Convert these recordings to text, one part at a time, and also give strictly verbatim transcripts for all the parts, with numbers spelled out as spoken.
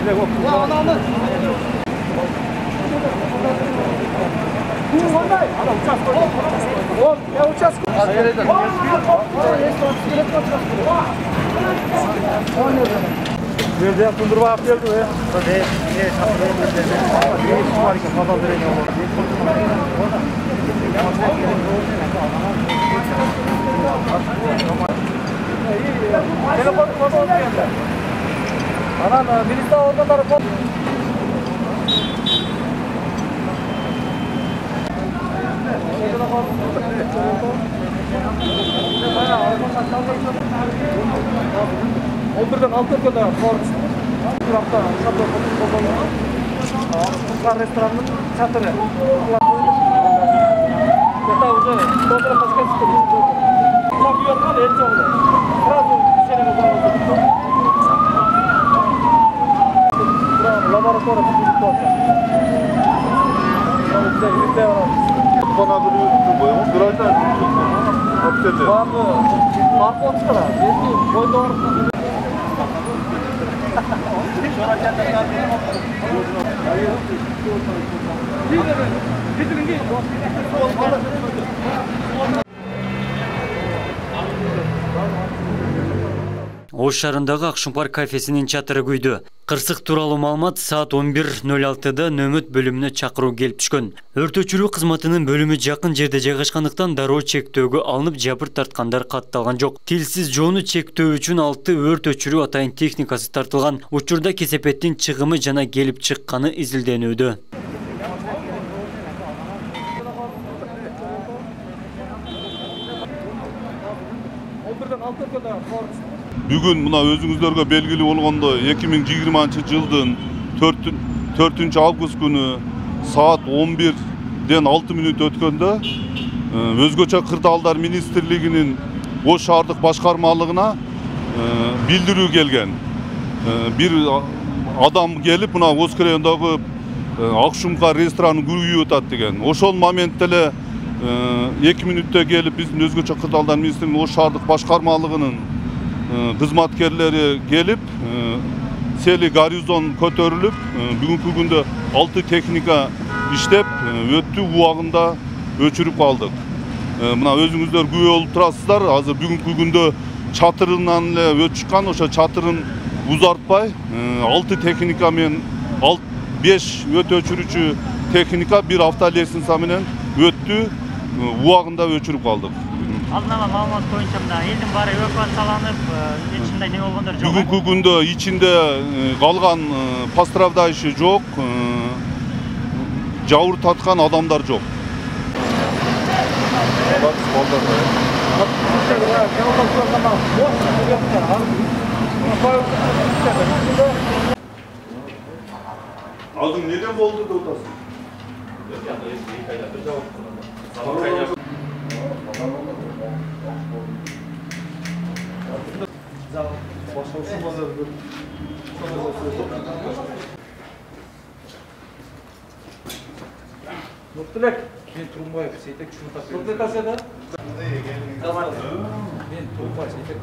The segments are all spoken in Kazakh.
Ya ana ana. Bu handay? Ana участок. O, ya участок. Askeriyeden. Bu yerde tundurma yapıyordu ya. Tabii, niye çatırıyor? Ne iş var ki fazla direniyor olur. Telefonu fazla olmuyor. Anam, birisi daha ormanları kol. on birden altı kadar Forks. Durakta şapka koyuldu. Kızlar restoranının çatırı. Yatağı uzun. Doldurun başka sıkıntı. Tam yorgan el çoğulu. Biraz içeri kazanıldı. Laboratuvar bir olacak. Sonra bize birlikte var. Bana duruyor bu. Virajdan çıkıyor. Var mı? Fark olsun da. Belki boy doğru. Şuna kendine geldi. Bitirin ki. Ош шаарындагы Акшуңпар кафесинин чатыры күйдү. Кырсык тууралуу маалымат саат он бир нөл алтыда нөмөт бөлүмүнө чакыруу келип түшкөн. Өрт өчүрүү кызматынын бөлүмү жакын жерде жайгашкандыктан дароо чектөөгө алынып жабыр тарткандар катталган жок. Тилсиз жоону чектөө үчүн алты өрт өчүрүү атайын техникасы тартылган. Учурда кесепеттин чыгымы жана келип чыкканы изилденүүдө. Бүгін мына өзіңіздерге белгілі болғанда эки миң жыйырманчы жылдың төртүнчү август күнү саат он бирден алты мүнөт өткөндө өзгөчө кырдаалдар министрлигинин Ош шаардык башкармалыгына билдирүү келген. Бир адам келип мына Ош районундагы Акшуңкар ресторанын күйүп атат деген. Ошол моментте эле эки мүнөттө келип биздин өзгөчө кырдаалдар министрлигинин Ош шаардык башкармалыгынын кызматкерлери келип, сели гарнизон көтөрүлүп, бүгүнкү күндө алты техника иштеп, өттү убагында өчүрүп калдык. Мына өзүңүздөр күбө болуп турасыздар. Азыр бүгүнкү күндө чатырынан эле өт чыккан, ошо чатырын узартпай, алты техника менен беш өт өчүрүүчү техника, бир автолестница менен өттү убагында өчүрүп калдык. Алдын-ала маалымат боюнча мында элдин баары эвакуацияланып, ичинде эмне болгондор жок. Бүгүнкү күндө ичинде калган пострадавший жок, жабыр тарткан адамдар жок. Азыр неден болду деп атасың? Nurtulek, men Turunboyev, Seytek şunu takıyorum. Nurtulek aşağıda. Tamam. Men Turunboyev, Seytek.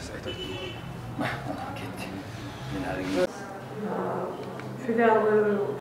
Filial